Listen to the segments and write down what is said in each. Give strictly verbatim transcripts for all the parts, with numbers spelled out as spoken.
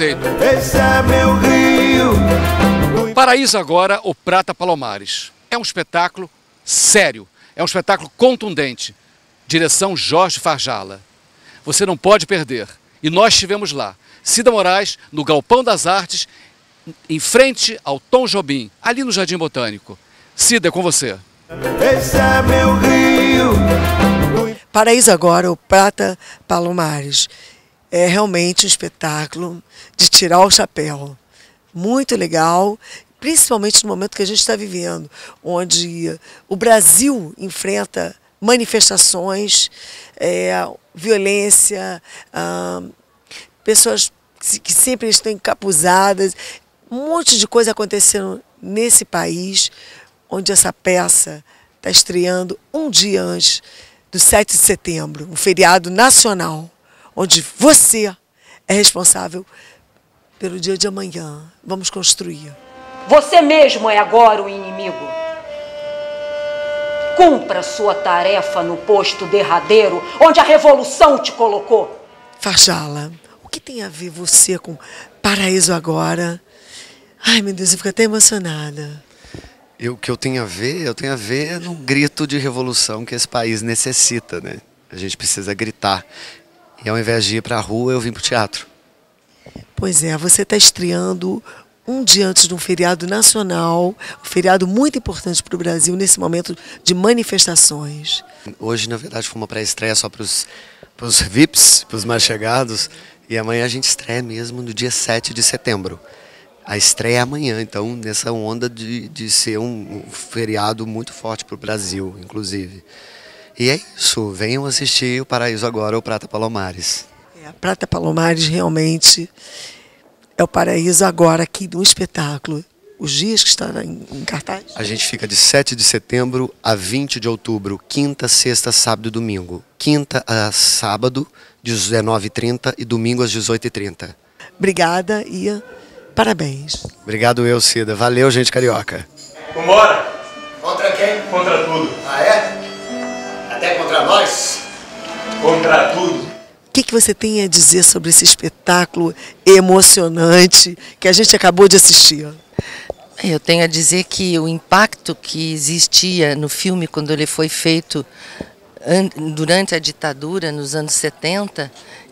Perfeito. Esse é meu rio. Paraíso Agora, o Prata Palomares. É um espetáculo sério, é um espetáculo contundente. Direção Jorge Farjala. Você não pode perder. E nós estivemos lá. Cida Moraes, no Galpão das Artes, em frente ao Tom Jobim, ali no Jardim Botânico. Cida, é com você. Esse é meu rio. Paraíso Agora, o Prata Palomares. É realmente um espetáculo de tirar o chapéu. Muito legal, principalmente no momento que a gente está vivendo, onde o Brasil enfrenta manifestações, é, violência, ah, pessoas que sempre estão encapuzadas, um monte de coisa acontecendo nesse país, onde essa peça está estreando um dia antes do sete de setembro, um feriado nacional, onde você é responsável pelo dia de amanhã. Vamos construir. Você mesmo é agora o inimigo. Cumpra sua tarefa no posto derradeiro, onde a revolução te colocou. Farjala, o que tem a ver você com Paraíso Agora? Ai, meu Deus, eu fico até emocionada. E o que eu tenho a ver, eu tenho a ver no grito de revolução que esse país necessita, né? A gente precisa gritar. E ao invés de ir para a rua, eu vim para o teatro. Pois é, você está estreando um dia antes de um feriado nacional, um feriado muito importante para o Brasil nesse momento de manifestações. Hoje, na verdade, foi uma pré-estreia só para os V I Ps, para os mais chegados, e amanhã a gente estreia mesmo no dia sete de setembro. A estreia é amanhã, então, nessa onda de, de ser um, um feriado muito forte para o Brasil, inclusive. E é isso, venham assistir o Paraíso Agora, o Prata Palomares. É, a Prata Palomares realmente é o Paraíso Agora aqui no espetáculo. Os dias que está em, em cartaz? A gente fica de sete de setembro a vinte de outubro, quinta, sexta, sábado e domingo. Quinta a sábado, dezenove e trinta e domingo às dezoito e trinta. Obrigada e parabéns. Obrigado eu, Cida. Valeu, gente carioca. Vambora! Contra quem? Contra tudo. Ah, é? Até contra nós? Contra tudo. O que, que você tem a dizer sobre esse espetáculo emocionante que a gente acabou de assistir? Eu tenho a dizer que o impacto que existia no filme quando ele foi feito durante a ditadura, nos anos setenta,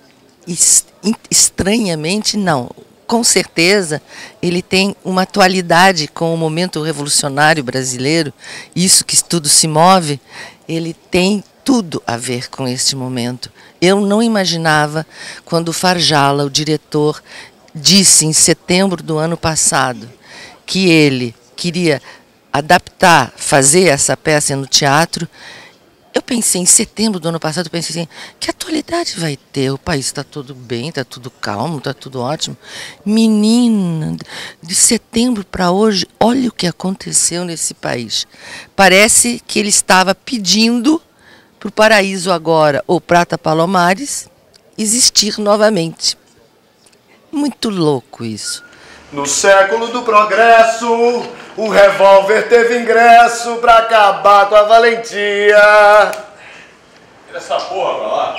estranhamente não. Com certeza, ele tem uma atualidade com o momento revolucionário brasileiro, isso que tudo se move, ele tem tudo a ver com este momento. Eu não imaginava quando o Farjala, o diretor, disse em setembro do ano passado que ele queria adaptar, fazer essa peça no teatro. Eu pensei, em setembro do ano passado, eu pensei assim, que atualidade vai ter? O país está tudo bem, está tudo calmo, está tudo ótimo. Menina, de setembro para hoje, olha o que aconteceu nesse país. Parece que ele estava pedindo para o Paraíso Agora, ou Prata Palomares, existir novamente. Muito louco isso. No século do progresso, o revólver teve ingresso pra acabar com a valentia. Tira essa porra pra lá.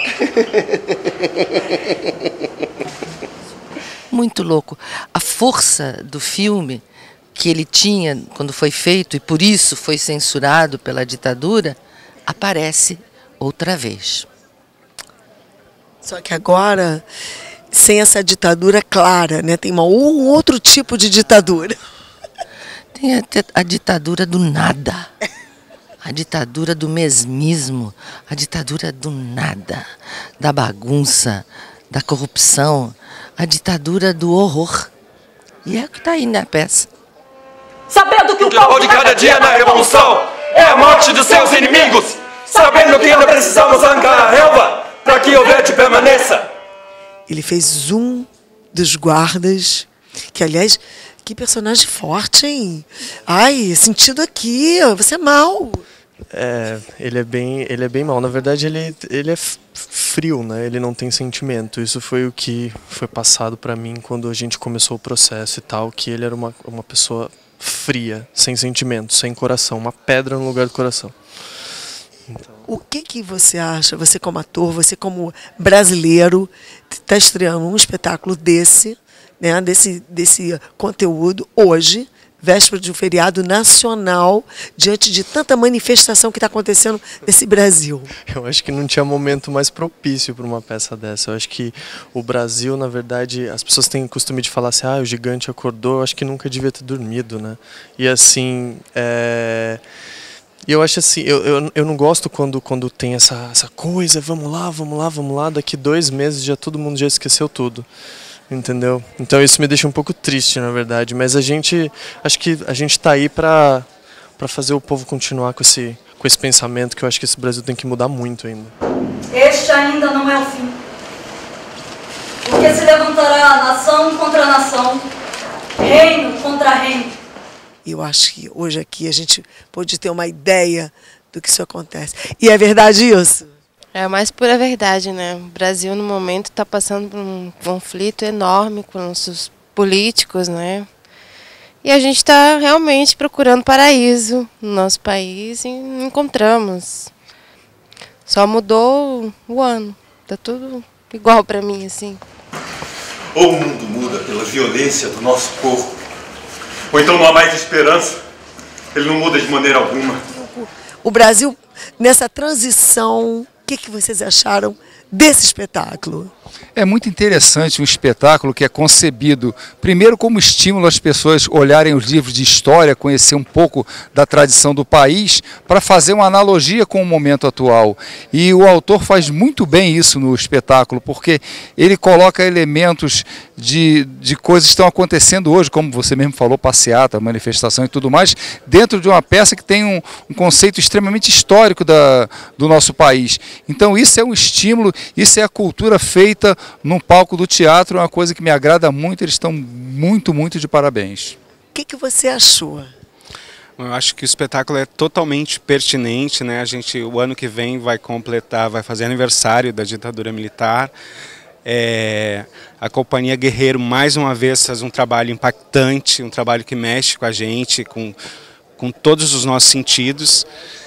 Muito louco. A força do filme que ele tinha quando foi feito, e por isso foi censurado pela ditadura, aparece outra vez. Só que agora, sem essa ditadura clara, né? Tem uma, um outro tipo de ditadura. Tem a, a ditadura do nada, a ditadura do mesmismo, a ditadura do nada, da bagunça, da corrupção, a ditadura do horror. E é o que está aí na peça. Sabendo que o, o pau de cada dia na revolução é a morte dos seus inimigos, sabendo que ainda precisamos arrancar a relva para que o verde permaneça. Ele fez um dos guardas, que aliás, que personagem forte, hein? Ai, sentido aqui, você é mau. É, ele é bem, ele é bem mau. Na verdade, ele, ele é frio, né? Ele não tem sentimento. Isso foi o que foi passado para mim quando a gente começou o processo e tal, que ele era uma, uma pessoa fria, sem sentimento, sem coração, uma pedra no lugar do coração. Então... O que que você acha, você como ator, você como brasileiro, está estreando um espetáculo desse, né, desse, desse conteúdo hoje, véspera de um feriado nacional, diante de tanta manifestação que está acontecendo nesse Brasil? Eu acho que não tinha momento mais propício para uma peça dessa. Eu acho que o Brasil, na verdade, as pessoas têm costume de falar assim, ah, o gigante acordou, eu acho que nunca devia ter dormido, né? E assim, é... eu acho assim, eu, eu, eu não gosto quando, quando tem essa, essa coisa, vamos lá, vamos lá, vamos lá, daqui dois meses já todo mundo já esqueceu tudo. Entendeu? Então isso me deixa um pouco triste, na verdade, mas a gente, acho que a gente está aí para para fazer o povo continuar com esse, com esse pensamento, que eu acho que esse Brasil tem que mudar muito ainda. Este ainda não é o fim. Porque se levantará nação contra nação, reino contra reino. E eu acho que hoje aqui a gente pode ter uma ideia do que isso acontece. E é verdade isso? É a mais pura verdade, né? O Brasil, no momento, está passando por um conflito enorme com os políticos, né? E a gente está realmente procurando paraíso no nosso país e não encontramos. Só mudou o ano. Tá tudo igual para mim, assim. Ou o mundo muda pela violência do nosso corpo, ou então não há mais esperança. Ele não muda de maneira alguma. O Brasil, nessa transição... O que, que vocês acharam desse espetáculo? É muito interessante um espetáculo que é concebido, primeiro, como estímulo às pessoas olharem os livros de história, conhecer um pouco da tradição do país, para fazer uma analogia com o momento atual. E o autor faz muito bem isso no espetáculo, porque ele coloca elementos de, de coisas que estão acontecendo hoje, como você mesmo falou, passeata, manifestação e tudo mais, dentro de uma peça que tem um, um conceito extremamente histórico da, do nosso país. Então isso é um estímulo, isso é a cultura feita num palco do teatro, é uma coisa que me agrada muito, eles estão muito, muito de parabéns. O que, que você achou? Eu acho que o espetáculo é totalmente pertinente, né? A gente, o ano que vem, vai completar, vai fazer aniversário da ditadura militar. É, a Companhia Guerreiro, mais uma vez, faz um trabalho impactante, um trabalho que mexe com a gente, com, com todos os nossos sentidos.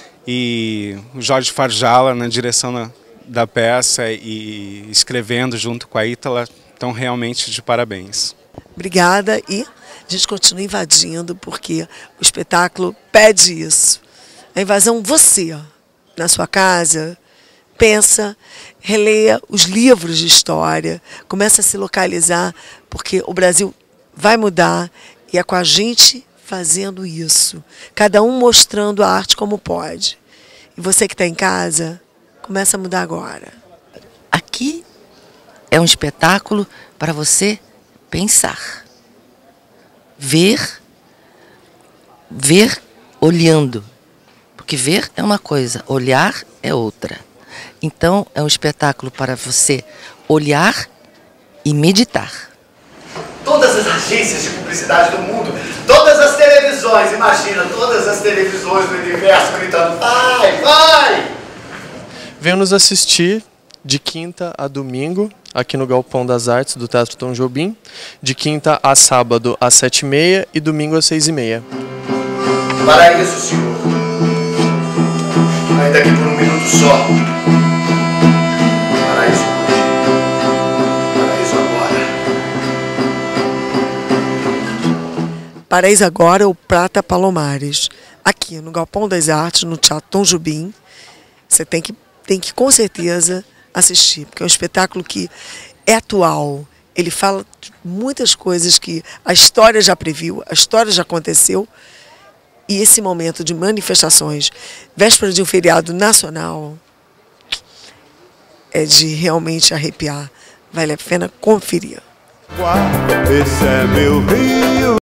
E o Jorge Farjalla, na direção da, da peça e escrevendo junto com a Ítala, estão realmente de parabéns. Obrigada, e a gente continua invadindo, porque o espetáculo pede isso. A invasão, você, na sua casa, pensa, releia os livros de história, começa a se localizar, porque o Brasil vai mudar e é com a gente fazendo isso. Cada um mostrando a arte como pode. E você que está em casa, começa a mudar agora. Aqui é um espetáculo para você pensar. Ver, ver olhando. Porque ver é uma coisa, olhar é outra. Então, é um espetáculo para você olhar e meditar. Todas as agências de publicidade do mundo, todas as televisões, imagina, todas as televisões do universo gritando, vai, vai! Venham nos assistir de quinta a domingo, aqui no Galpão das Artes do Teatro Tom Jobim, de quinta a sábado às sete e meia e domingo às seis e meia. Para isso, senhor. Ainda aqui por um minuto só. Para isso. Para isso agora. Paraíso agora, o Prata Palomares. Aqui no Galpão das Artes, no Teatro Tom Jobim. Você tem que, tem que com certeza assistir, porque é um espetáculo que é atual. Ele fala de muitas coisas que a história já previu, a história já aconteceu. E esse momento de manifestações, véspera de um feriado nacional, é de realmente arrepiar. Vale a pena conferir. Esse é meu Rio.